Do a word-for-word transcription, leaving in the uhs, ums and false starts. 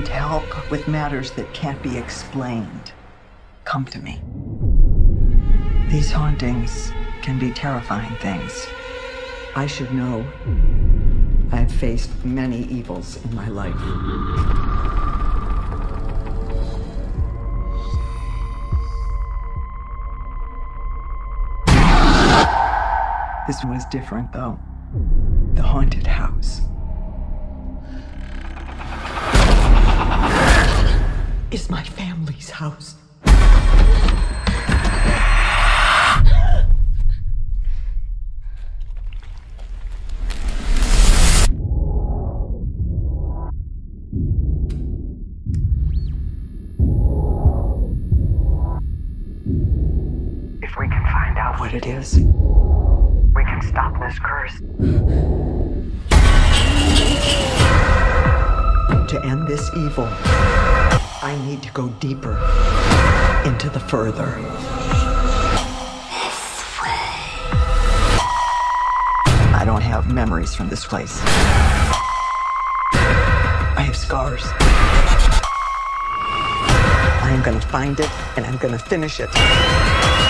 need help with matters that can't be explained, come to me. These hauntings can be terrifying things. I should know. I've faced many evils in my life. This was different, though. The haunted house is my family's house. If we can find out what it is, we can stop this curse. To end this evil, I need to go deeper into the further. I don't have memories from this place. I have scars. I am gonna find it, and I'm gonna finish it.